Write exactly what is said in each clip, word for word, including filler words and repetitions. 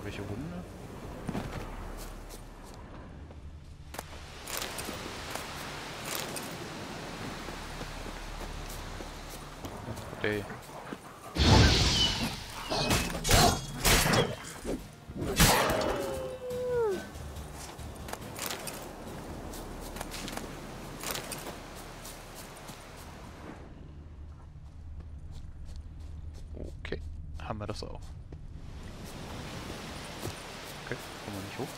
irgendwelche Hunde? Okay. Okay, haben wir das auch. Okay, kommen wir nicht hoch.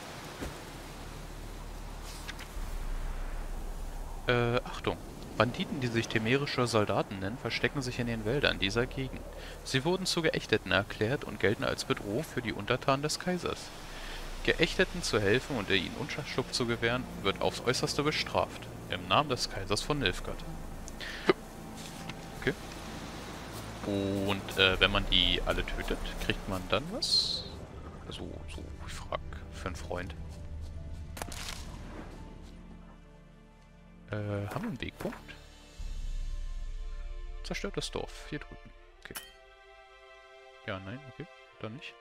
Äh, Achtung! Banditen, die sich temerische Soldaten nennen, verstecken sich in den Wäldern dieser Gegend. Sie wurden zu Geächteten erklärt und gelten als Bedrohung für die Untertanen des Kaisers. Geächteten zu helfen und ihnen Unterschlupf zu gewähren, wird aufs Äußerste bestraft. Im Namen des Kaisers von Nilfgaard. Okay. Und äh, wenn man die alle tötet, kriegt man dann was? Also, so, ich frag für einen Freund. Äh, haben wir einen Wegpunkt? Zerstörtes Dorf, hier drüben. Okay. Ja, nein, okay, dann nicht.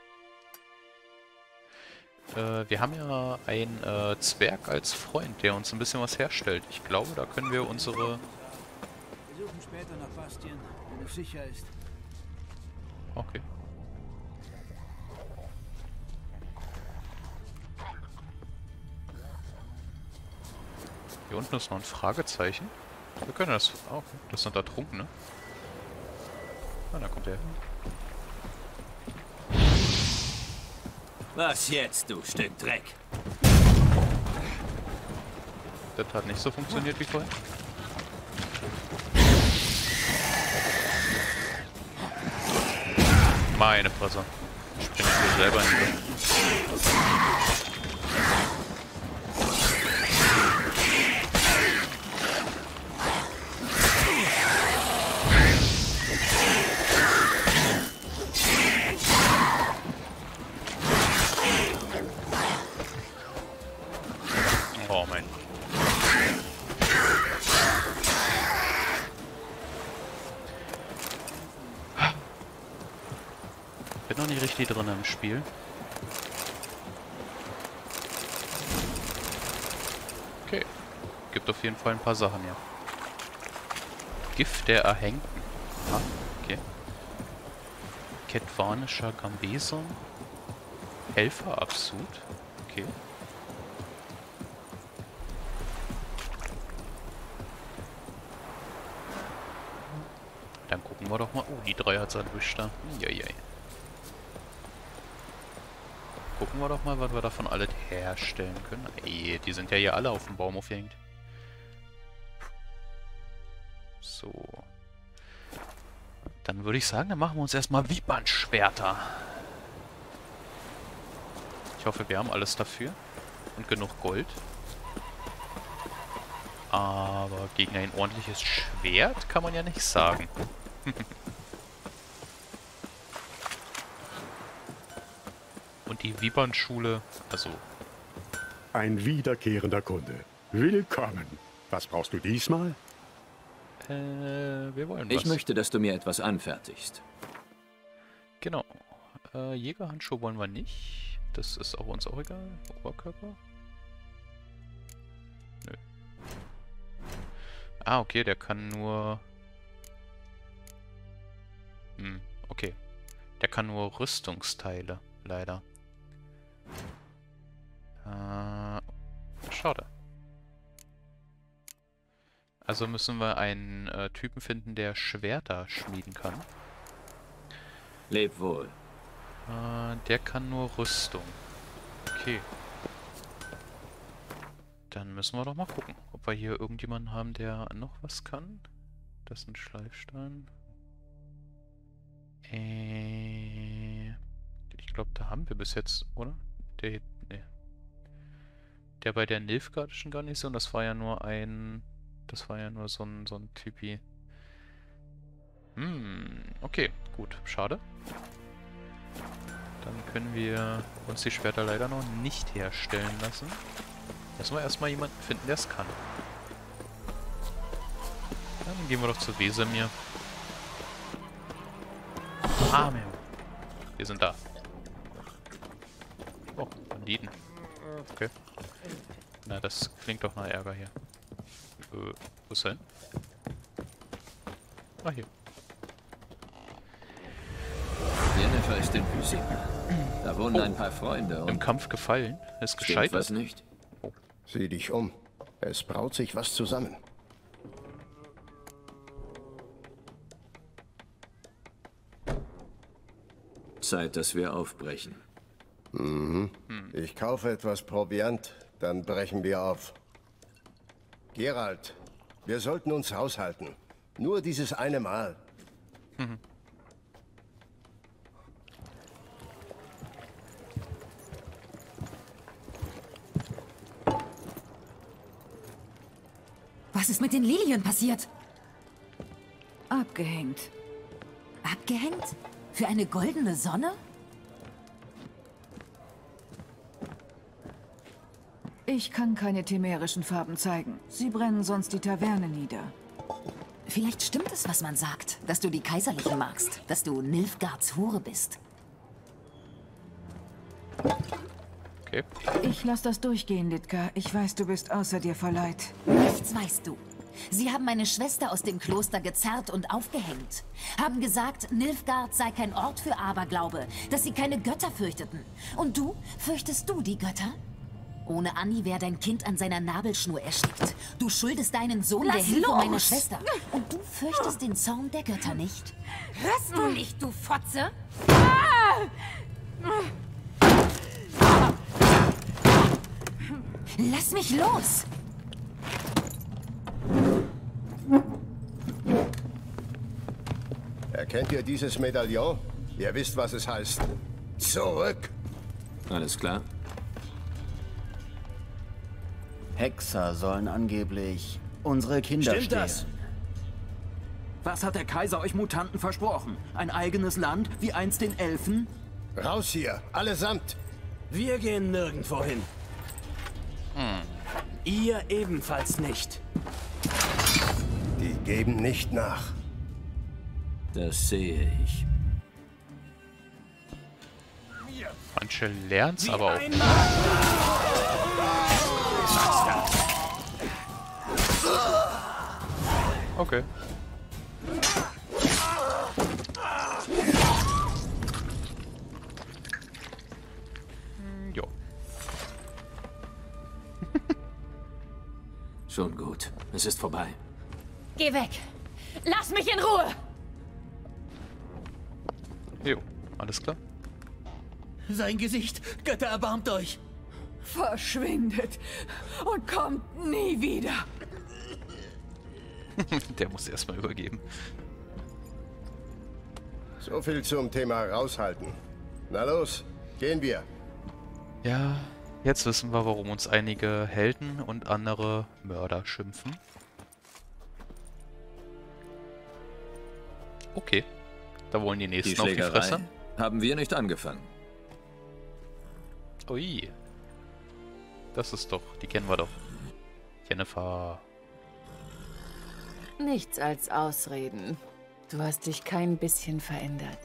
Äh, wir haben ja einen äh, Zwerg als Freund, der uns ein bisschen was herstellt. Ich glaube, da können wir unsere... Wir suchen später nach Bastien, wenn es sicher ist. Okay. Hier unten ist noch ein Fragezeichen. Wir können das... Oh, okay. Das sind Ertrunkene. Ah, da kommt der. Was jetzt, du Stück Dreck? Das hat nicht so funktioniert wie vorhin. Meine Fresse. Ich springe hier selber in die Luft. Oh mein. Bin noch nicht richtig drin im Spiel. Okay. Gibt auf jeden Fall ein paar Sachen hier. Gift der Erhängten. Ah, okay. Ketvanischer Gambeson. Helferabsud. Okay. Dann gucken wir doch mal. Oh, die drei hat's erwischt da. Eieiei. Gucken wir doch mal, was wir davon alle herstellen können. Ey, die sind ja hier alle auf dem Baum aufgehängt. So. Dann würde ich sagen, dann machen wir uns erstmal Wiebernschwerter. Ich hoffe, wir haben alles dafür. Und genug Gold. Aber gegen ein ordentliches Schwert kann man ja nichts sagen. Und die Wiebernschule, also... Ein wiederkehrender Kunde. Willkommen. Was brauchst du diesmal? Äh, wir wollen was. Ich möchte, dass du mir etwas anfertigst. Genau. Äh, Jägerhandschuhe wollen wir nicht. Das ist auch uns auch egal. Oberkörper? Nö. Ah, okay, der kann nur... Hm, okay. Der kann nur Rüstungsteile, leider. Äh, schade. Also müssen wir einen äh, Typen finden, der Schwerter schmieden kann. Leb wohl. Äh, der kann nur Rüstung. Okay. Dann müssen wir doch mal gucken, ob wir hier irgendjemanden haben, der noch was kann. Das ist ein Schleifstein. Äh, ich glaube, da haben wir bis jetzt, oder? Der, nee. Der bei der Nilfgaardischen Garnison, das war ja nur ein... Das war ja nur so ein, so ein Typi. Hm, okay, gut, schade. Dann können wir uns die Schwerter leider noch nicht herstellen lassen. Müssen wir erstmal jemanden finden, der es kann. Dann gehen wir doch zu Wesemir. Ah, wir sind da. Banditen. Okay. Na, das klingt doch nach Ärger hier. Äh, wo ist er hin? Ah, hier. Jennifer ist in Pysimia. Da wohnen Oh. ein paar Freunde Im und... Kampf gefallen. Ist Stimmt gescheitert. was nicht? Sieh dich um. Es braut sich was zusammen. Zeit, dass wir aufbrechen. Ich kaufe etwas Proviant, dann brechen wir auf. Geralt, wir sollten uns raushalten. Nur dieses eine Mal. Was ist mit den Lilien passiert? Abgehängt. Abgehängt? Für eine goldene Sonne? Ich kann keine temerischen Farben zeigen. Sie brennen sonst die Taverne nieder. Vielleicht stimmt es, was man sagt, dass du die Kaiserlichen magst, dass du Nilfgaards Hure bist. Okay. Ich lass das durchgehen, Litka. Ich weiß, du bist außer dir vor Leid. Nichts weißt du. Sie haben meine Schwester aus dem Kloster gezerrt und aufgehängt. Haben gesagt, Nilfgaard sei kein Ort für Aberglaube, dass sie keine Götter fürchteten. Und du? Fürchtest du die Götter? Ohne Anni wäre dein Kind an seiner Nabelschnur erstickt. Du schuldest deinen Sohn Lass der Hilfe los! meiner Schwester. Und du fürchtest den Zorn der Götter nicht? Hörst du nicht, du Fotze? Lass mich los! Erkennt ihr dieses Medaillon? Ihr wisst, was es heißt. Zurück! Alles klar? Hexer sollen angeblich unsere Kinder Stimmt stehlen. das? Was hat der Kaiser euch Mutanten versprochen? Ein eigenes Land, wie einst den Elfen? Raus hier, allesamt! Wir gehen nirgendwo hin. Ihr ebenfalls nicht. Die geben nicht nach. Das sehe ich. Manche lernt's aber auch. Okay. Hm, jo. Schon gut. Es ist vorbei. Geh weg! Lass mich in Ruhe! Jo, alles klar. Sein Gesicht, Götter, erbarmt euch! Verschwindet und kommt nie wieder. Der muss erstmal übergeben. So viel zum Thema raushalten. Na los, gehen wir. Ja, jetzt wissen wir, warum uns einige Helden und andere Mörder schimpfen. Okay. Da wollen die Die nächsten auf die Fresse. Schlägerei haben wir nicht angefangen. Ui. Das ist doch, die kennen wir doch. Jennifer. Nichts als Ausreden. Du hast dich kein bisschen verändert.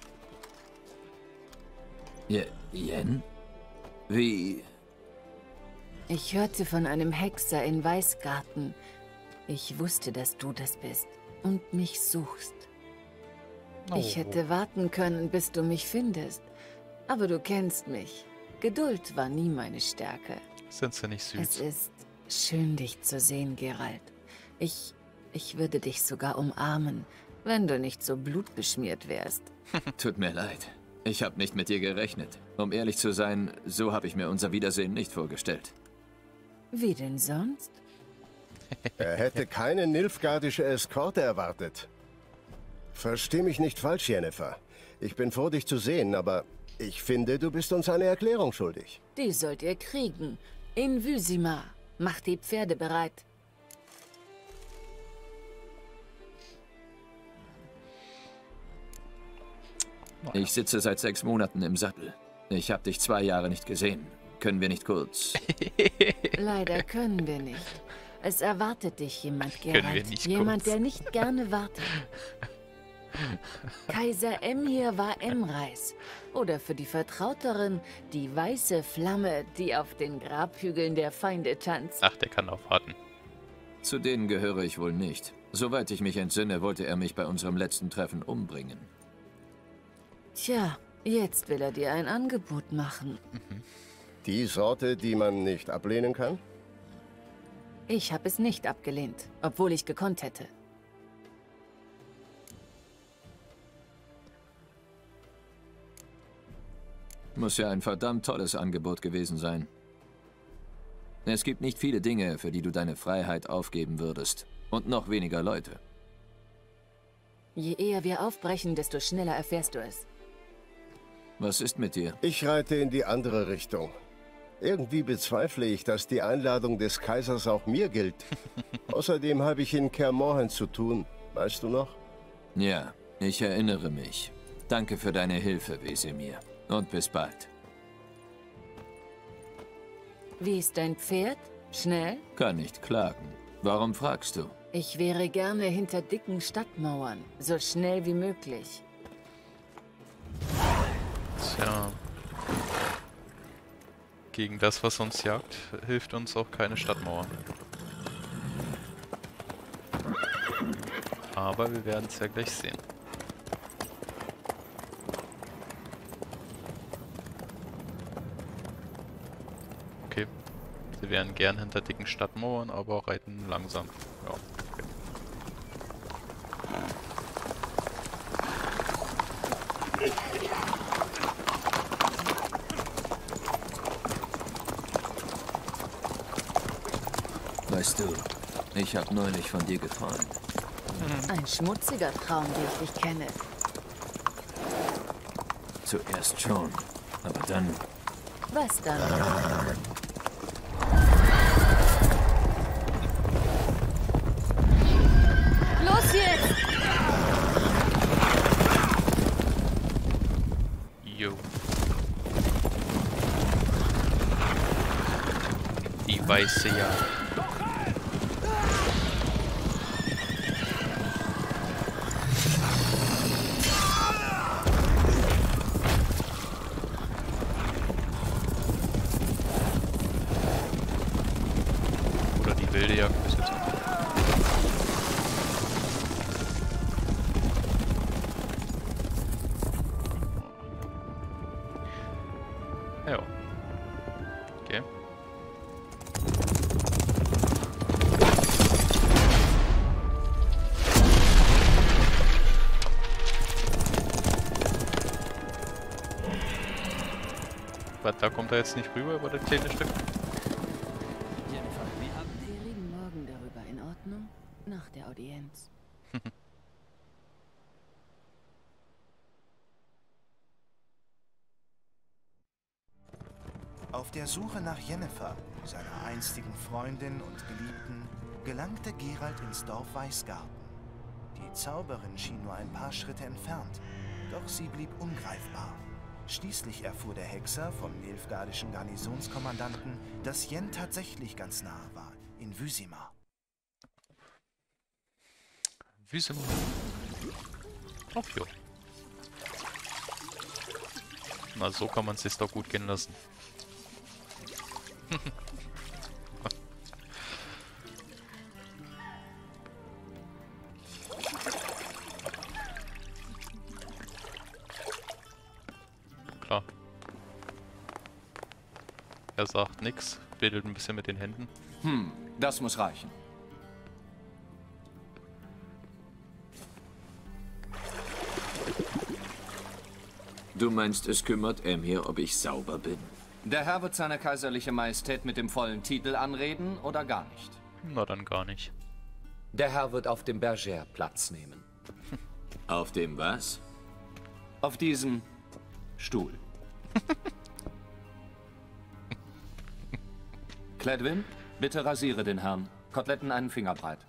Je Jen? Wie? Ich hörte von einem Hexer in Weißgarten. Ich wusste, dass du das bist und mich suchst. Ich Oh. hätte warten können, bis du mich findest. Aber du kennst mich. Geduld war nie meine Stärke. Sind sie nicht süß? Es ist schön, dich zu sehen, Geralt. Ich, ich würde dich sogar umarmen, wenn du nicht so blutbeschmiert wärst. Tut mir leid. Ich habe nicht mit dir gerechnet. Um ehrlich zu sein, so habe ich mir unser Wiedersehen nicht vorgestellt. Wie denn sonst? Er hätte keine nilfgaardische Eskorte erwartet. Versteh mich nicht falsch, Jennifer. Ich bin froh, dich zu sehen, aber ich finde, du bist uns eine Erklärung schuldig. Die sollt ihr kriegen. In Vysimar. Macht die Pferde bereit. Ich sitze seit sechs Monaten im Sattel. Ich habe dich zwei Jahre nicht gesehen. Können wir nicht kurz... Leider können wir nicht. Es erwartet dich jemand, Können wir Geralt. nicht Jemand, kurz. der nicht gerne wartet. Kaiser Emhyr war Emreis. Oder für die Vertrauteren, die weiße Flamme, die auf den Grabhügeln der Feinde tanzt. Ach, der kann auch warten. Zu denen gehöre ich wohl nicht. Soweit ich mich entsinne, wollte er mich bei unserem letzten Treffen umbringen. Tja, jetzt will er dir ein Angebot machen. Mhm. Die Sorte, die man nicht ablehnen kann? Ich habe es nicht abgelehnt, obwohl ich gekonnt hätte. Muss ja ein verdammt tolles Angebot gewesen sein. Es gibt nicht viele Dinge, für die du deine Freiheit aufgeben würdest. Und noch weniger Leute. Je eher wir aufbrechen, desto schneller erfährst du es. Was ist mit dir? Ich reite in die andere Richtung. Irgendwie bezweifle ich, dass die Einladung des Kaisers auch mir gilt. Außerdem habe ich in Kaer Morhen zu tun. Weißt du noch? Ja, ich erinnere mich. Danke für deine Hilfe, Wesemir. Und bis bald. Wie ist dein Pferd? Schnell? Kann nicht klagen. Warum fragst du? Ich wäre gerne hinter dicken Stadtmauern. So schnell wie möglich. Tja. Gegen das, was uns jagt, hilft uns auch keine Stadtmauer. Aber wir werden es ja gleich sehen. Okay. Sie wären gern hinter dicken Stadtmauern, aber reiten langsam. Ja, okay. Weißt du, ich habe neulich von dir geträumt. Ein schmutziger Traum, wie ich dich kenne. Zuerst schon, aber dann... Was dann? Los jetzt! Jo. Die weiße Jagd. Wilde Jagd bis jetzt. Ja. Okay. Was, da kommt er jetzt nicht rüber über das kleine Stück? Nach der Audienz. Auf der Suche nach Yennefer, seiner einstigen Freundin und Geliebten, gelangte Geralt ins Dorf Weißgarten. Die Zauberin schien nur ein paar Schritte entfernt, doch sie blieb ungreifbar. Schließlich erfuhr der Hexer vom nilfgaardischen Garnisonskommandanten, dass Yen tatsächlich ganz nahe war, in Wysimar. Wysimar. Ach jo. Na, so kann man es sich doch gut gehen lassen. Klar. Er sagt nix, wedelt ein bisschen mit den Händen. Hm, das muss reichen. Du meinst, es kümmert Emhyr, ob ich sauber bin? Der Herr wird seine kaiserliche Majestät mit dem vollen Titel anreden oder gar nicht? Na dann gar nicht. Der Herr wird auf dem Bergère Platz nehmen. Auf dem was? Auf diesem Stuhl. Cledwyn, bitte rasiere den Herrn. Koteletten einen Finger breit.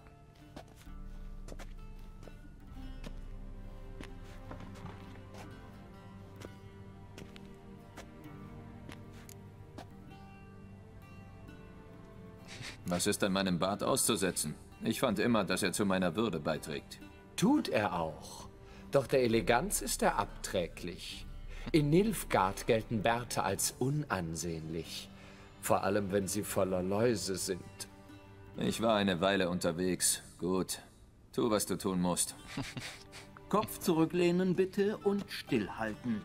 Was ist an meinem Bart auszusetzen? Ich fand immer, dass er zu meiner Würde beiträgt. Tut er auch. Doch der Eleganz ist er abträglich. In Nilfgaard gelten Bärte als unansehnlich. Vor allem, wenn sie voller Läuse sind. Ich war eine Weile unterwegs. Gut. Tu, was du tun musst. Kopf zurücklehnen bitte und stillhalten.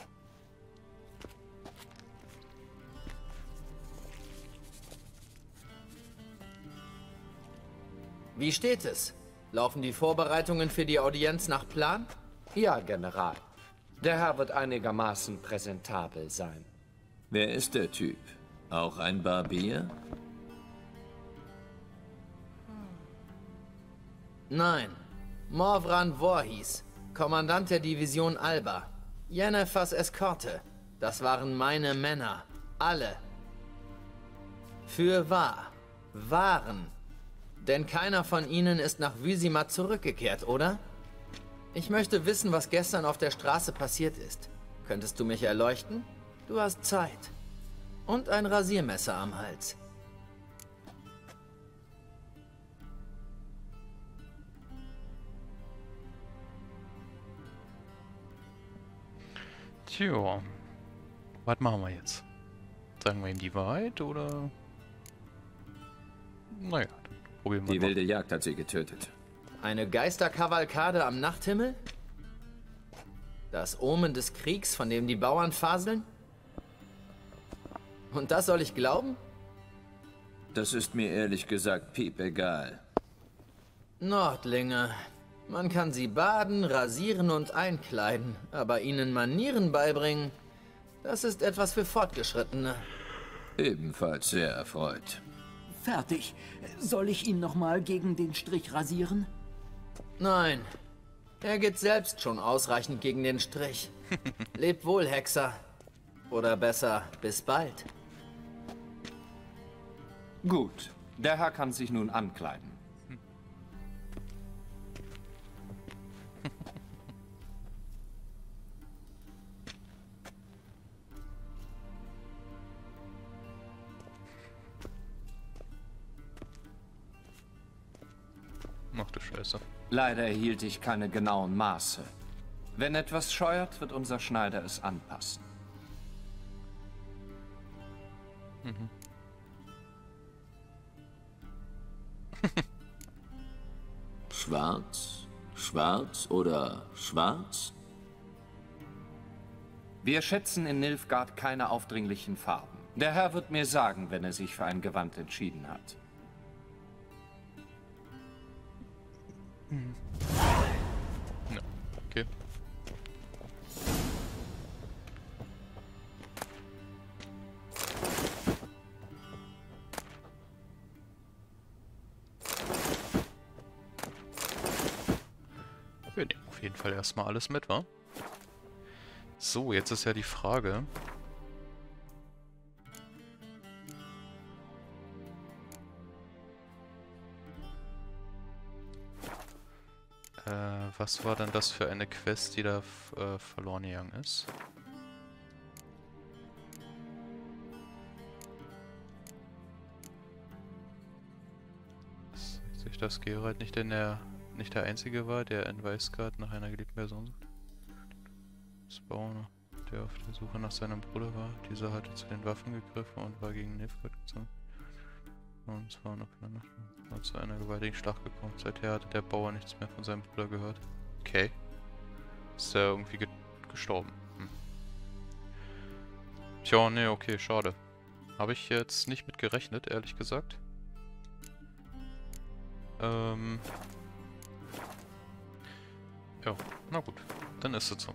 Wie steht es? Laufen die Vorbereitungen für die Audienz nach Plan? Ja, General. Der Herr wird einigermaßen präsentabel sein. Wer ist der Typ? Auch ein Barbier? Nein. Morvran Voorhis, Kommandant der Division Alba. Yennefers Eskorte. Das waren meine Männer. Alle. Für wahr. Waren. Denn keiner von ihnen ist nach Wysimat zurückgekehrt, oder? Ich möchte wissen, was gestern auf der Straße passiert ist. Könntest du mich erleuchten? Du hast Zeit. Und ein Rasiermesser am Hals. Tja, was machen wir jetzt? Sagen wir ihm die Wahrheit oder? Naja, dann probieren wir Die mal. wilde Jagd hat sie getötet. Eine Geisterkavalkade am Nachthimmel? Das Omen des Kriegs, von dem die Bauern faseln? Und das soll ich glauben? Das ist mir ehrlich gesagt piepegal. Nordlinge. Man kann sie baden, rasieren und einkleiden, aber ihnen Manieren beibringen, das ist etwas für Fortgeschrittene. Ebenfalls sehr erfreut. Fertig. Soll ich ihn nochmal gegen den Strich rasieren? Nein. Er geht selbst schon ausreichend gegen den Strich. Lebt wohl, Hexer. Oder besser, bis bald. Gut, der Herr kann sich nun ankleiden. Ach du Scheiße. Leider erhielt ich keine genauen Maße. Wenn etwas scheuert, wird unser Schneider es anpassen. Mhm. Schwarz? Schwarz oder schwarz? Wir schätzen in Nilfgaard keine aufdringlichen Farben. Der Herr wird mir sagen, wenn er sich für ein Gewand entschieden hat. Mhm. Ja, okay. Wir nehmen auf jeden Fall erstmal alles mit, wa? So, jetzt ist ja die Frage. Äh, was war denn das für eine Quest, die da äh, verloren gegangen ist? Sieht sich das Geralt nicht denn der nicht der einzige war, der in Weißgard nach einer geliebten Person sucht? Spawner, der auf der Suche nach seinem Bruder war. Dieser hatte zu den Waffen gegriffen und war gegen Nilfgaard gezogen. Und zwar noch in der Nacht war zu einer gewaltigen Schlacht gekommen. Seither hatte der Bauer nichts mehr von seinem Bruder gehört. Okay. Ist er irgendwie ge gestorben? Hm. Tja, ne, okay, schade. Habe ich jetzt nicht mit gerechnet, ehrlich gesagt. Ähm... Ja, na gut. Dann ist es so.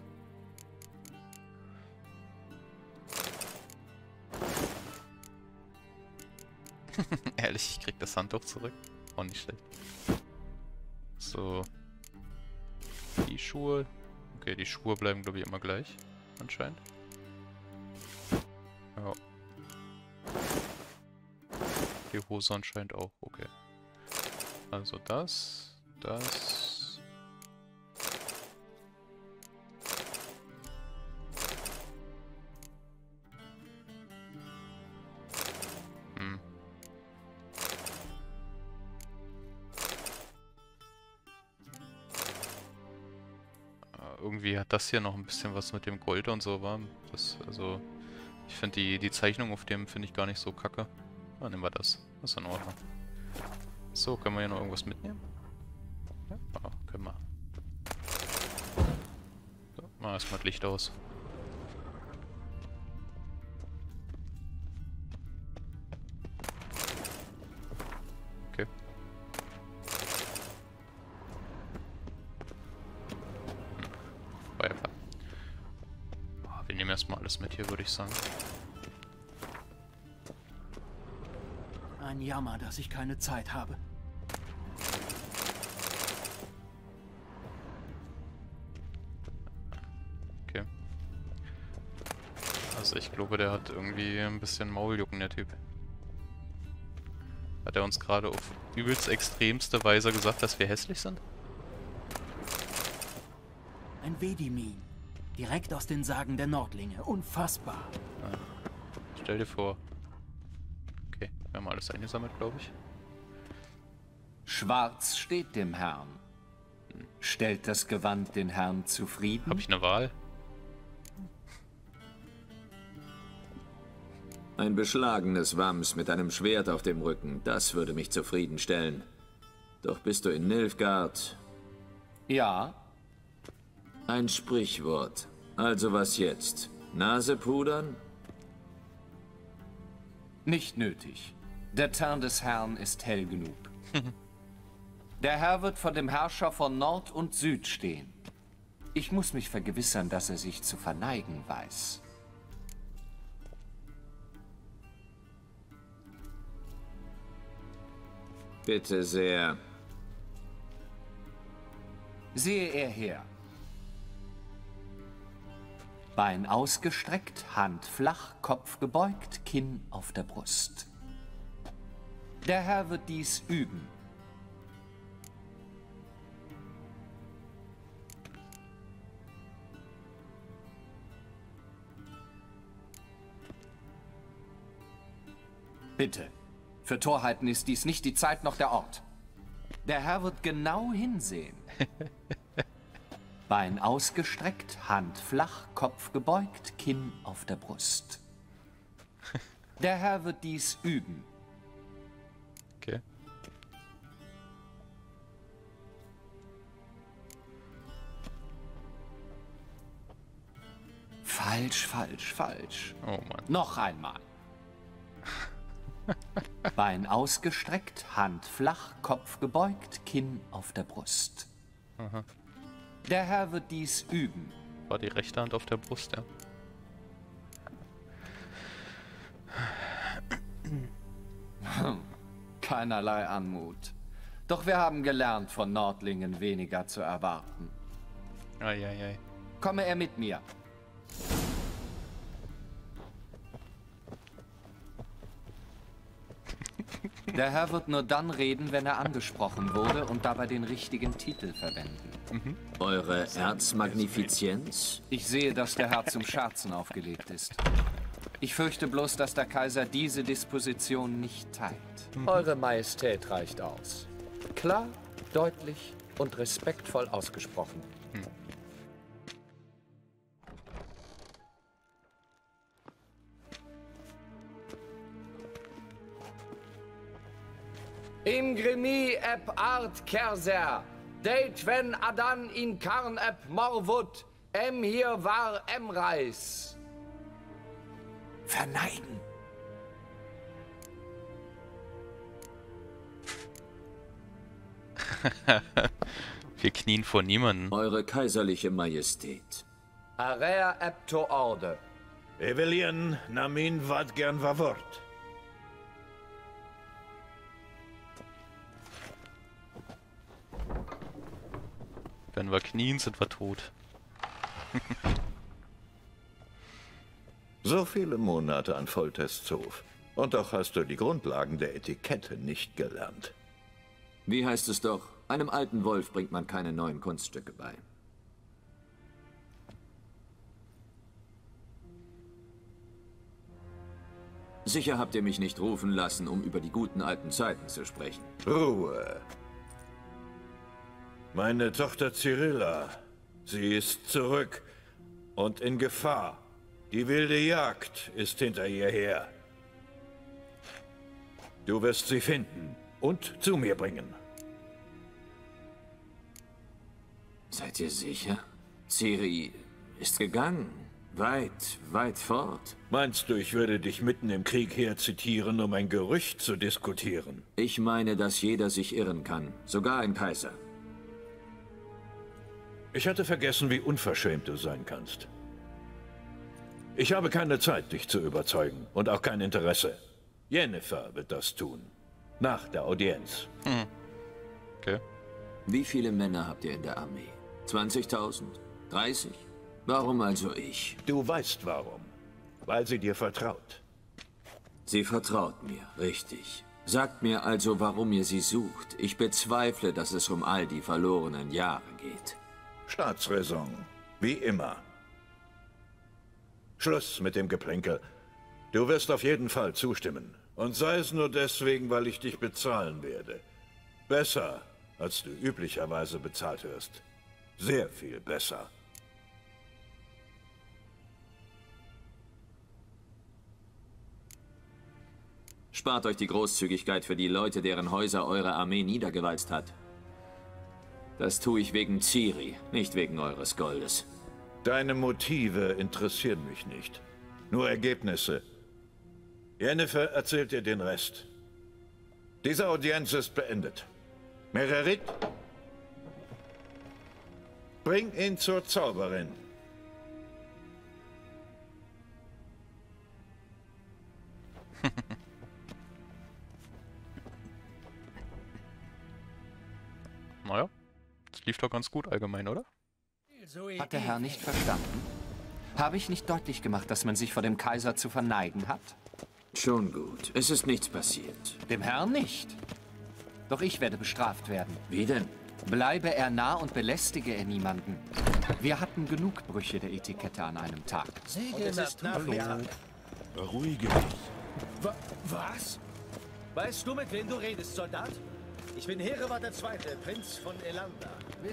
Ehrlich, ich krieg das Handtuch zurück. Auch nicht schlecht. So. Die Schuhe. Okay, die Schuhe bleiben, glaube ich, immer gleich. Anscheinend. Ja. Die Hose anscheinend auch. Okay. Also das. Das. irgendwie hat das hier noch ein bisschen was mit dem Gold und so, war. Das, also, ich finde die, die Zeichnung auf dem finde ich gar nicht so kacke. Dann nehmen wir das. Das ist in Ordnung. So, können wir hier noch irgendwas mitnehmen? Ja, ah, können wir. So, machen wir erstmal das Licht aus. Okay. Hm. Wir nehmen erstmal alles mit hier, würde ich sagen. Ein Jammer, dass ich keine Zeit habe. Okay. Also ich glaube, der hat irgendwie ein bisschen Mauljucken, der Typ. Hat er uns gerade auf übelst extremste Weise gesagt, dass wir hässlich sind? Ein Vedimin. Direkt aus den Sagen der Nordlinge. Unfassbar. Ah. Stell dir vor. Okay, wir haben alles eingesammelt, glaube ich. Schwarz steht dem Herrn. Stellt das Gewand den Herrn zufrieden? Habe ich eine Wahl? Ein beschlagenes Wams mit einem Schwert auf dem Rücken, das würde mich zufriedenstellen. Doch bist du in Nilfgaard? Ja. Ein Sprichwort. Also was jetzt? Nase pudern? Nicht nötig. Der Teint des Herrn ist hell genug. Der Herr wird vor dem Herrscher von Nord und Süd stehen. Ich muss mich vergewissern, dass er sich zu verneigen weiß. Bitte sehr. Sehe er her. Bein ausgestreckt, Hand flach, Kopf gebeugt, Kinn auf der Brust. Der Herr wird dies üben. Bitte, für Torheiten ist dies nicht die Zeit noch der Ort. Der Herr wird genau hinsehen. Bein ausgestreckt, Hand flach, Kopf gebeugt, Kinn auf der Brust. Der Herr wird dies üben. Okay. Falsch, falsch, falsch. Oh Mann. Noch einmal. Bein ausgestreckt, Hand flach, Kopf gebeugt, Kinn auf der Brust. Aha. Der Herr wird dies üben. War die rechte Hand auf der Brust, ja. Keinerlei Anmut. Doch wir haben gelernt, von Nordlingen weniger zu erwarten. Eieiei. Komme er mit mir. Der Herr wird nur dann reden, wenn er angesprochen wurde und dabei den richtigen Titel verwenden. Mhm. Eure Erzmagnifizienz? Ich sehe, dass der Herr zum Scherzen aufgelegt ist. Ich fürchte bloß, dass der Kaiser diese Disposition nicht teilt. Mhm. Eure Majestät reicht aus. Klar, deutlich und respektvoll ausgesprochen. Mhm. Im Grimi eb art Kerser, deit wenn adan in Karn eb Morwut, em hier war em Reis. Verneigen. Wir knien vor niemanden. Eure kaiserliche Majestät. Area eb to orde. Evelien namin wat gern war Wort. Wenn wir knien, sind wir tot. So viele Monate an Foltesthof. Und doch hast du die Grundlagen der Etikette nicht gelernt. Wie heißt es doch? Einem alten Wolf bringt man keine neuen Kunststücke bei. Sicher habt ihr mich nicht rufen lassen, um über die guten alten Zeiten zu sprechen. Ruhe. Meine Tochter Cyrilla Sie ist zurück und in Gefahr. Die wilde Jagd ist hinter ihr her. Du wirst sie finden und zu mir bringen. Seid ihr sicher? Ciri ist gegangen. Weit, weit fort. Meinst du, ich würde dich mitten im Krieg herzitieren, um ein Gerücht zu diskutieren? Ich meine, dass jeder sich irren kann. Sogar ein Kaiser. Ich hatte vergessen, wie unverschämt du sein kannst. Ich habe keine Zeit, dich zu überzeugen und auch kein Interesse. Yennefer wird das tun. Nach der Audienz. Hm. Okay. Wie viele Männer habt ihr in der Armee? zwanzigtausend? dreißig? Warum also ich? Du weißt warum. Weil sie dir vertraut. Sie vertraut mir, richtig. Sagt mir also, warum ihr sie sucht. Ich bezweifle, dass es um all die verlorenen Jahre geht. Staatsräson. Wie immer. Schluss mit dem Geplänkel. Du wirst auf jeden Fall zustimmen. Und sei es nur deswegen, weil ich dich bezahlen werde. Besser, als du üblicherweise bezahlt wirst. Sehr viel besser. Spart euch die Großzügigkeit für die Leute, deren Häuser eure Armee niedergewalzt hat. Das tue ich wegen Ciri, nicht wegen eures Goldes. Deine Motive interessieren mich nicht. Nur Ergebnisse. Yennefer erzählt dir den Rest. Diese Audienz ist beendet. Mererit, bring ihn zur Zauberin. Naja, das lief doch ganz gut allgemein, oder? Hat der Herr nicht verstanden? Habe ich nicht deutlich gemacht, dass man sich vor dem Kaiser zu verneigen hat? Schon gut. Es ist nichts passiert. Dem Herrn nicht. Doch ich werde bestraft werden. Wie denn? Bleibe er nah und belästige er niemanden. Wir hatten genug Brüche der Etikette an einem Tag. Hallo. Beruhige dich. Was? Weißt du, mit wem du redest, Soldat? Ich bin Hereward der Zweite, Prinz von Elanda.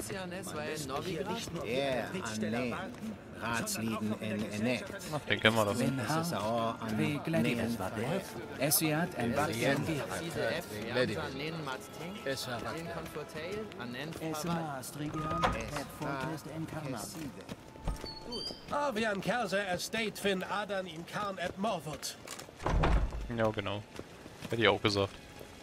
Er Annen, Ratslieden in Enet. Ach, den kennen wir doch. Wie Gladius war der. Essiat en Bakien. Avian Kerse Estate fin Adan in Karn et Morwood. Ja, genau. Hätte ich auch gesagt.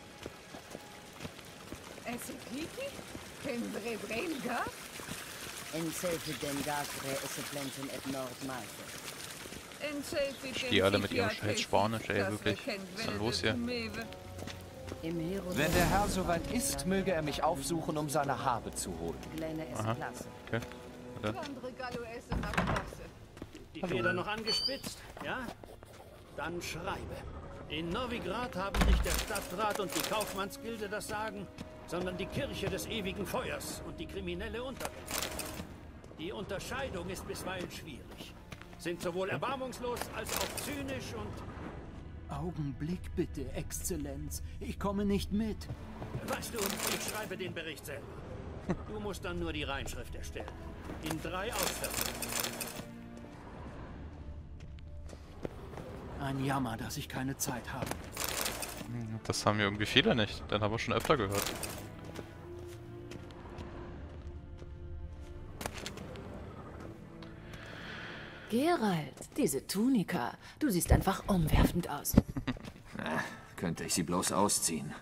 Die alle mit ihrem scheiß Spanisch, ey, wirklich. Was ist denn los hier? Wenn der Herr soweit ist, möge er mich aufsuchen, um seine Habe zu holen. Aha, okay. Dann. Die Feder noch angespitzt, ja? Dann schreibe. In Novigrad haben nicht der Stadtrat und die Kaufmannsgilde das Sagen, sondern die Kirche des ewigen Feuers und die kriminelle Unterwelt. Die Unterscheidung ist bisweilen schwierig. Sind sowohl erbarmungslos als auch zynisch und... Augenblick bitte, Exzellenz. Ich komme nicht mit. Weißt du, ich schreibe den Bericht selber. Du musst dann nur die Reinschrift erstellen. In drei Ausführungen. Ein Jammer, dass ich keine Zeit habe. Das haben wir irgendwie viele nicht. Den haben wir schon öfter gehört. Geralt, diese Tunika. Du siehst einfach umwerfend aus. Na, könnte ich sie bloß ausziehen.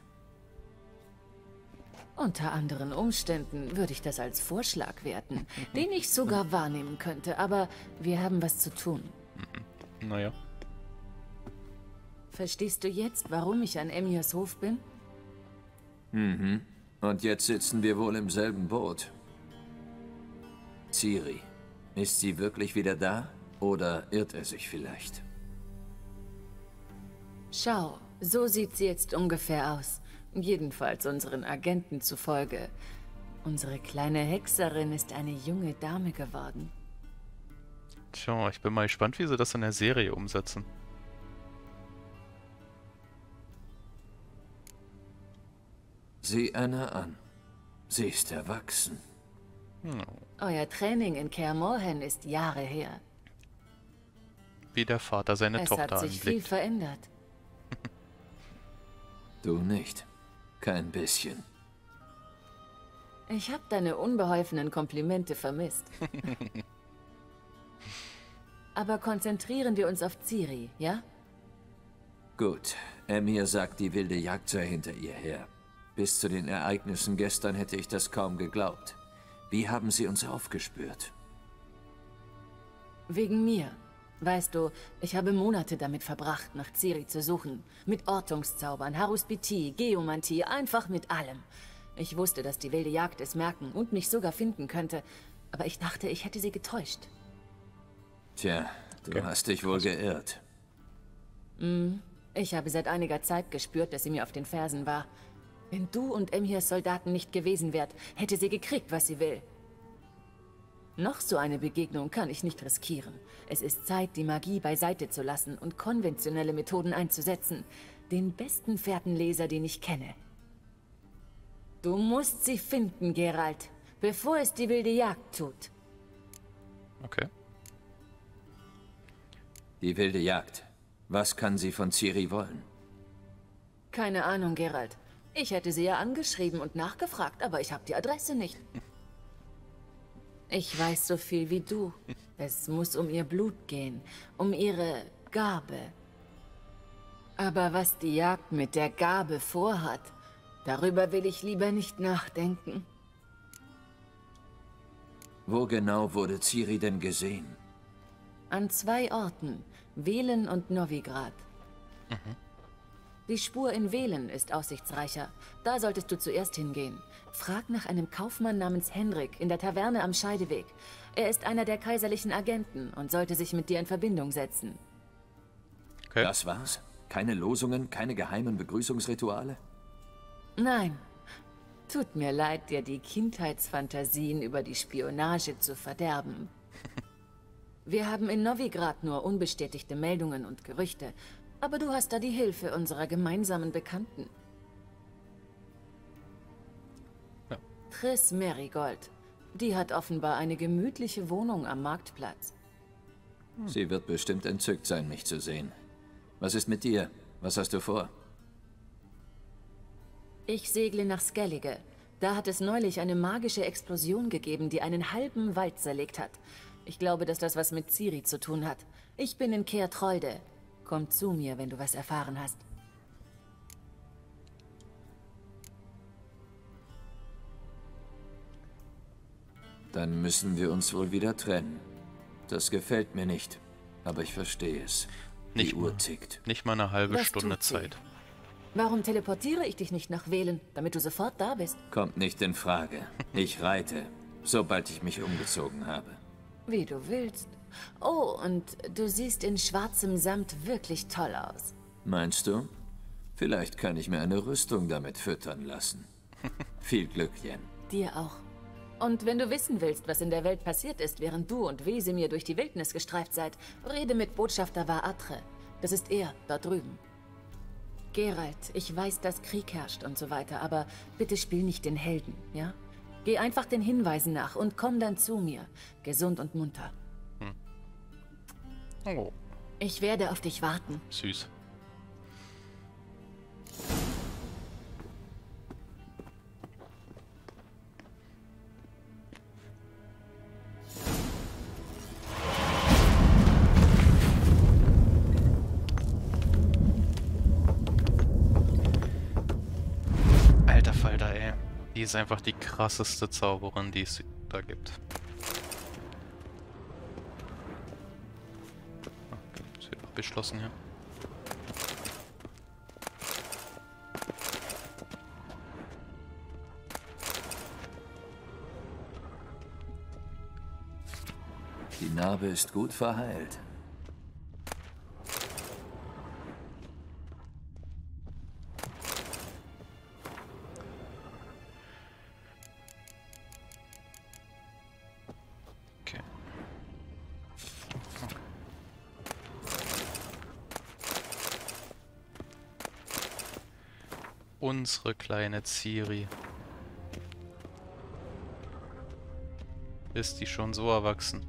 Unter anderen Umständen würde ich das als Vorschlag werten, den ich sogar wahrnehmen könnte, aber wir haben was zu tun. Naja. Verstehst du jetzt, warum ich an Emirs Hof bin? Mhm. Und jetzt sitzen wir wohl im selben Boot. Ciri, ist sie wirklich wieder da? Oder irrt er sich vielleicht? Schau, so sieht sie jetzt ungefähr aus. Jedenfalls unseren Agenten zufolge. Unsere kleine Hexerin ist eine junge Dame geworden. Tja, ich bin mal gespannt, wie sie das in der Serie umsetzen. Sieh Anna an. Sie ist erwachsen. Hm. Euer Training in Kaer Morhen ist Jahre her. Wie der Vater seine Es Tochter hat sich viel anblickt. verändert. Du nicht. Kein bisschen. Ich habe deine unbeholfenen Komplimente vermisst. Aber konzentrieren wir uns auf Ciri, ja? Gut. Emhyr sagt, die wilde Jagd sei hinter ihr her. Bis zu den Ereignissen gestern hätte ich das kaum geglaubt. Wie haben sie uns aufgespürt? Wegen mir. Weißt du, ich habe Monate damit verbracht, nach Ciri zu suchen. Mit Ortungszaubern, Haruspitie, Geomantie, einfach mit allem. Ich wusste, dass die wilde Jagd es merken und mich sogar finden könnte. Aber ich dachte, ich hätte sie getäuscht. Tja, du okay. hast dich wohl geirrt. Mm, ich habe seit einiger Zeit gespürt, dass sie mir auf den Fersen war. Wenn du und Emhyrs Soldaten nicht gewesen wärt, hätte sie gekriegt, was sie will. Noch so eine Begegnung kann ich nicht riskieren. Es ist Zeit, die Magie beiseite zu lassen und konventionelle Methoden einzusetzen. Den besten Fährtenleser, den ich kenne. Du musst sie finden, Geralt, bevor es die wilde Jagd tut. Okay. Die wilde Jagd. Was kann sie von Ciri wollen? Keine Ahnung, Geralt. Ich hätte sie ja angeschrieben und nachgefragt, aber ich habe die Adresse nicht. Ich weiß so viel wie du. Es muss um ihr Blut gehen, um ihre Gabe. Aber was die Jagd mit der Gabe vorhat, darüber will ich lieber nicht nachdenken. Wo genau wurde Ciri denn gesehen? An zwei Orten, Velen und Novigrad. Mhm. Die Spur in Velen ist aussichtsreicher. Da solltest du zuerst hingehen. Frag nach einem Kaufmann namens Henrik in der Taverne am Scheideweg. Er ist einer der kaiserlichen Agenten und sollte sich mit dir in Verbindung setzen. Okay. Das war's? Keine Losungen, keine geheimen Begrüßungsrituale? Nein. Tut mir leid, dir die Kindheitsfantasien über die Spionage zu verderben. Wir haben in Novigrad nur unbestätigte Meldungen und Gerüchte. Aber du hast da die Hilfe unserer gemeinsamen Bekannten. Ja. Triss Merigold. Die hat offenbar eine gemütliche Wohnung am Marktplatz. Sie wird bestimmt entzückt sein, mich zu sehen. Was ist mit dir? Was hast du vor? Ich segle nach Skellige. Da hat es neulich eine magische Explosion gegeben, die einen halben Wald zerlegt hat. Ich glaube, dass das was mit Ciri zu tun hat. Ich bin in Kaer Trolde. Komm zu mir, wenn du was erfahren hast. Dann müssen wir uns wohl wieder trennen. Das gefällt mir nicht, aber ich verstehe es. Nicht Die Uhr tickt. Nicht mal eine halbe Das Stunde tut sie. Zeit. Warum teleportiere ich dich nicht nach Velen, damit du sofort da bist? Kommt nicht in Frage. Ich reite, sobald ich mich umgezogen habe. Wie du willst. Oh, und du siehst in schwarzem Samt wirklich toll aus. Meinst du? Vielleicht kann ich mir eine Rüstung damit füttern lassen. Viel Glück, Yen. Dir auch. Und wenn du wissen willst, was in der Welt passiert ist, während du und Wesemir durch die Wildnis gestreift seid, rede mit Botschafter Var-Atre. Das ist er, da drüben. Geralt, ich weiß, dass Krieg herrscht und so weiter, aber bitte spiel nicht den Helden, ja? Geh einfach den Hinweisen nach und komm dann zu mir, gesund und munter. Oh. Ich werde auf dich warten. Süß. Alter Falter, ey. Die ist einfach die krasseste Zauberin, die es da gibt. Beschlossen hier. Die Narbe ist gut verheilt. Okay. Unsere kleine Ciri. Ist die schon so erwachsen?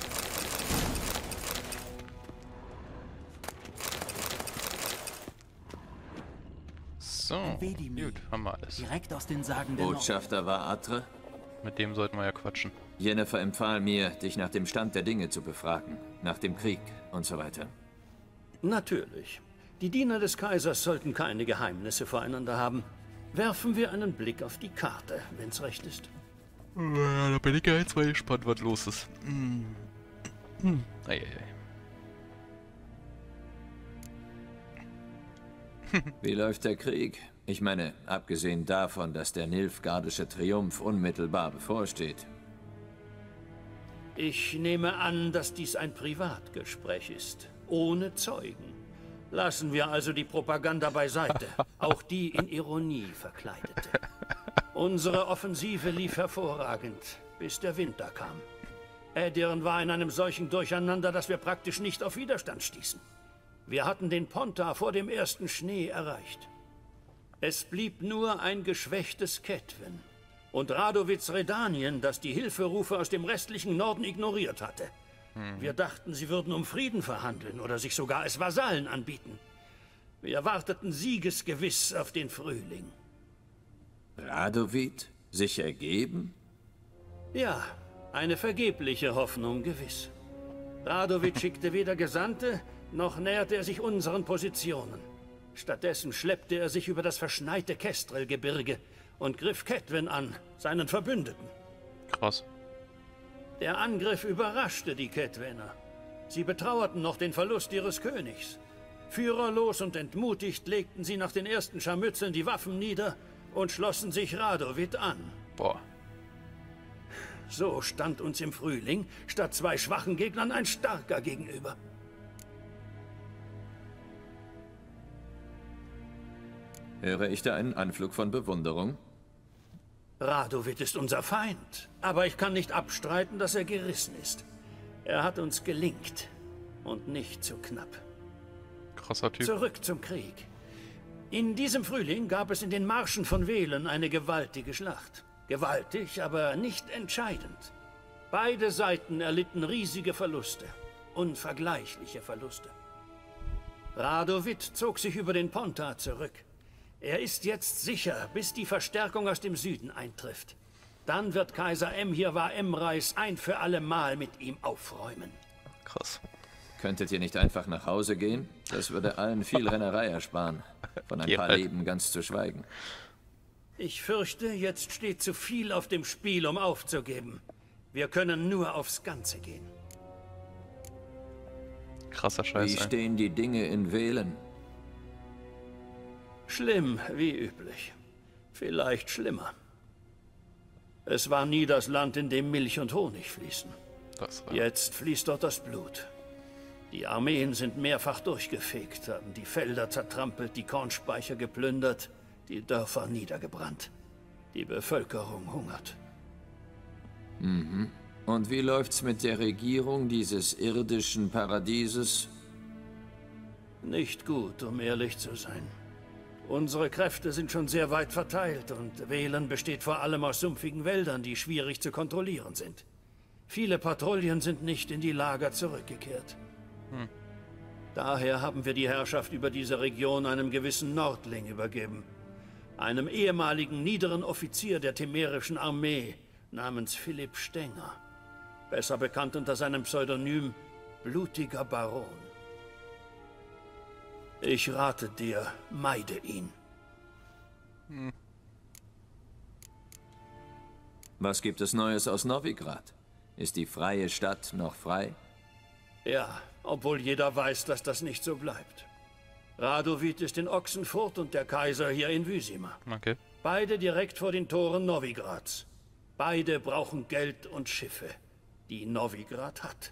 So, gut, haben wir alles. Direkt aus den Sagen der Botschafter war Atre? Mit dem sollten wir ja quatschen. Yennefer empfahl mir, dich nach dem Stand der Dinge zu befragen. Nach dem Krieg und so weiter. Natürlich. Die Diener des Kaisers sollten keine Geheimnisse voreinander haben. Werfen wir einen Blick auf die Karte, wenn's recht ist. Ja, da bin ich ja jetzt mal gespannt, was los ist. Hm. Hm. Eieiei. Wie läuft der Krieg? Ich meine, abgesehen davon, dass der nilfgaardische Triumph unmittelbar bevorsteht. Ich nehme an, dass dies ein Privatgespräch ist, ohne Zeugen. Lassen wir also die Propaganda beiseite, auch die in Ironie verkleidete. Unsere Offensive lief hervorragend, bis der Winter kam. Aedirn war in einem solchen Durcheinander, dass wir praktisch nicht auf Widerstand stießen. Wir hatten den Pontar vor dem ersten Schnee erreicht. Es blieb nur ein geschwächtes Ketwen und Radowitz Redanien, das die Hilferufe aus dem restlichen Norden ignoriert hatte. Mhm. Wir dachten, sie würden um Frieden verhandeln oder sich sogar als Vasallen anbieten. Wir warteten siegesgewiss auf den Frühling. Radowid? Sich ergeben? Ja, eine vergebliche Hoffnung gewiss. Radowid schickte weder Gesandte, noch näherte er sich unseren Positionen. Stattdessen schleppte er sich über das verschneite Kestrel-Gebirge und griff Ketwen an, seinen Verbündeten. Krass. Der Angriff überraschte die Ketwener. Sie betrauerten noch den Verlust ihres Königs. Führerlos und entmutigt legten sie nach den ersten Scharmützeln die Waffen nieder und schlossen sich Radowid an. Boah. So stand uns im Frühling statt zwei schwachen Gegnern ein starker gegenüber. Höre ich da einen Anflug von Bewunderung? Radowid ist unser Feind, aber ich kann nicht abstreiten, dass er gerissen ist. Er hat uns gelingt und nicht zu knapp. Krasser Typ. Zurück zum Krieg. In diesem Frühling gab es in den Marschen von Velen eine gewaltige Schlacht. Gewaltig, aber nicht entscheidend. Beide Seiten erlitten riesige Verluste, unvergleichliche Verluste. Radowid zog sich über den Pontar zurück. Er ist jetzt sicher, bis die Verstärkung aus dem Süden eintrifft. Dann wird Kaiser Emhir Emreis ein für alle Mal mit ihm aufräumen. Krass. Könntet ihr nicht einfach nach Hause gehen? Das würde allen viel Rennerei ersparen. Von ein paar Leben ganz zu schweigen. Ich fürchte, jetzt steht zu viel auf dem Spiel, um aufzugeben. Wir können nur aufs Ganze gehen. Krasser Scheiß. Wie stehen die Dinge in Velen? Schlimm, wie üblich. Vielleicht schlimmer. Es war nie das Land, in dem Milch und Honig fließen. Jetzt fließt dort das Blut. Die Armeen sind mehrfach durchgefegt, haben die Felder zertrampelt, die Kornspeicher geplündert, die Dörfer niedergebrannt. Die Bevölkerung hungert. Mhm. Und wie läuft's mit der Regierung dieses irdischen Paradieses? Nicht gut, um ehrlich zu sein. Unsere Kräfte sind schon sehr weit verteilt und Velen besteht vor allem aus sumpfigen Wäldern, die schwierig zu kontrollieren sind. Viele Patrouillen sind nicht in die Lager zurückgekehrt. Hm. Daher haben wir die Herrschaft über diese Region einem gewissen Nordling übergeben. Einem ehemaligen niederen Offizier der temerischen Armee namens Philipp Stenger. Besser bekannt unter seinem Pseudonym Blutiger Baron. Ich rate dir, meide ihn. Hm. Was gibt es Neues aus Novigrad? Ist die freie Stadt noch frei? Ja, obwohl jeder weiß, dass das nicht so bleibt. Radowid ist in Ochsenfurt und der Kaiser hier in Vizima. Okay. Beide direkt vor den Toren Novigrads. Beide brauchen Geld und Schiffe, die Novigrad hat.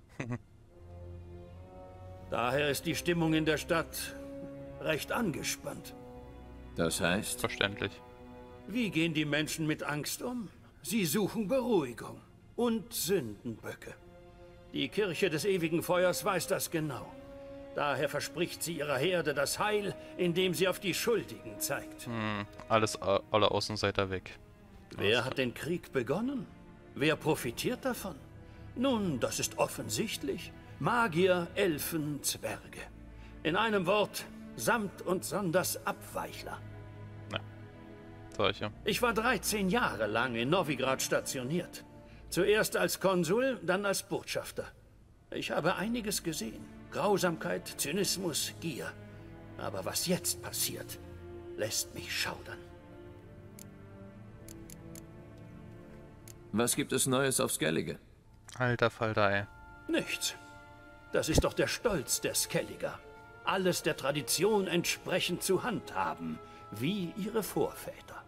Daher ist die Stimmung in der Stadt recht angespannt. Das heißt? Verständlich. Wie gehen die Menschen mit Angst um? Sie suchen Beruhigung und Sündenböcke. Die Kirche des ewigen Feuers weiß das genau. Daher verspricht sie ihrer Herde das Heil, indem sie auf die Schuldigen zeigt. Hm, alles, alle Außenseiter weg. Wer hat den Krieg begonnen? Wer profitiert davon? Nun, das ist offensichtlich. Magier, Elfen, Zwerge. In einem Wort, samt und sonders Abweichler. Na, solche. Ich war dreizehn Jahre lang in Novigrad stationiert. Zuerst als Konsul, dann als Botschafter. Ich habe einiges gesehen. Grausamkeit, Zynismus, Gier. Aber was jetzt passiert, lässt mich schaudern. Was gibt es Neues auf Skellige? Alter Falter, ey. Nichts. Das ist doch der Stolz der Skelliger. Alles der Tradition entsprechend zu handhaben, wie ihre Vorväter.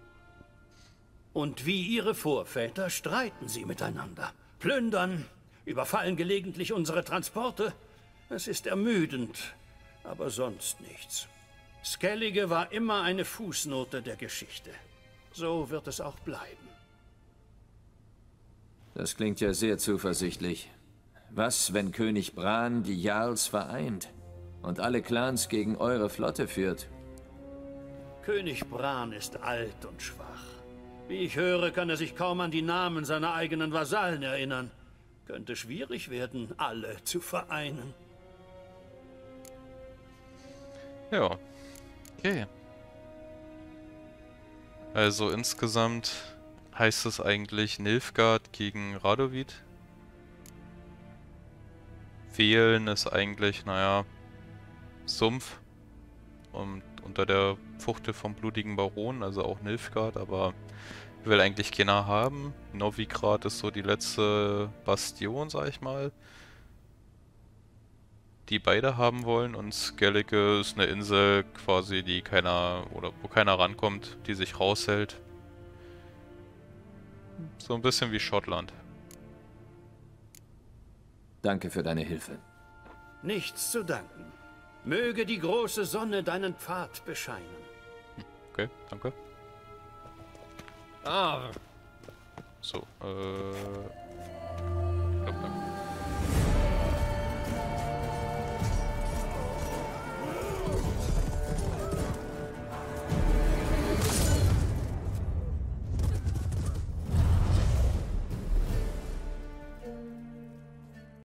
Und wie ihre Vorväter streiten sie miteinander, plündern, überfallen gelegentlich unsere Transporte. Es ist ermüdend, aber sonst nichts. Skellige war immer eine Fußnote der Geschichte. So wird es auch bleiben. Das klingt ja sehr zuversichtlich. Was, wenn König Bran die Jarls vereint und alle Clans gegen eure Flotte führt? König Bran ist alt und schwach. Wie ich höre, kann er sich kaum an die Namen seiner eigenen Vasallen erinnern. Könnte schwierig werden, alle zu vereinen. Ja, okay. Also insgesamt heißt es eigentlich Nilfgaard gegen Radovid. Wählen ist eigentlich, naja, Sumpf und unter der Fuchtel vom blutigen Baron, also auch Nilfgaard, aber will eigentlich keiner haben. Novigrad ist so die letzte Bastion, sag ich mal, die beide haben wollen, und Skellige ist eine Insel quasi, die keiner, oder wo keiner rankommt, die sich raushält. So ein bisschen wie Schottland. Danke für deine Hilfe. Nichts zu danken. Möge die große Sonne deinen Pfad bescheinen. Okay, danke. Ah. So, äh... Ich glaub, danke.